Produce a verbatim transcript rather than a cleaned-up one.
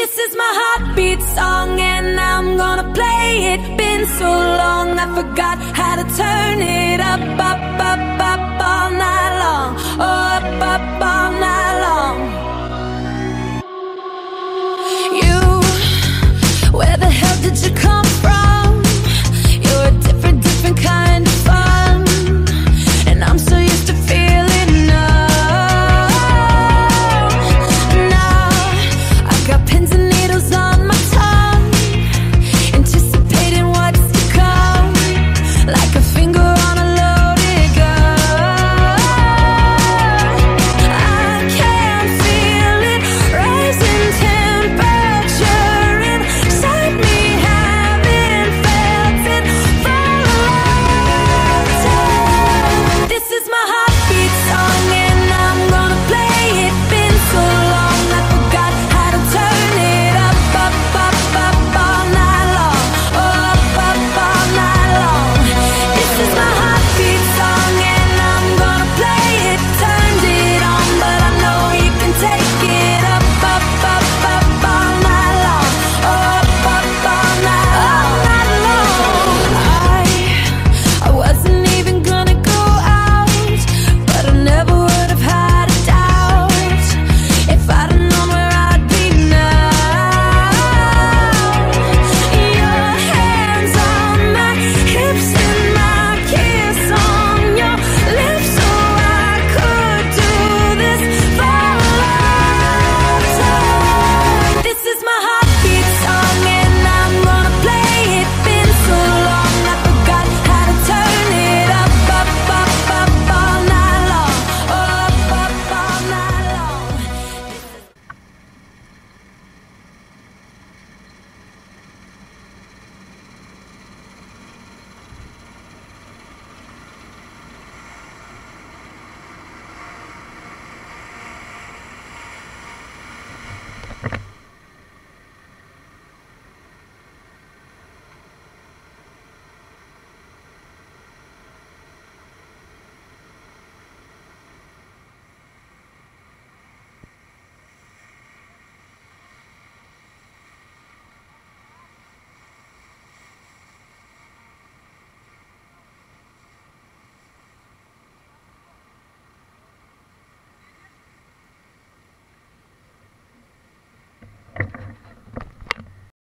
This is my heartbeat song and I'm gonna play it. Been so long I forgot how to turn it up, up, up, up all night long. Oh, up, up all night long.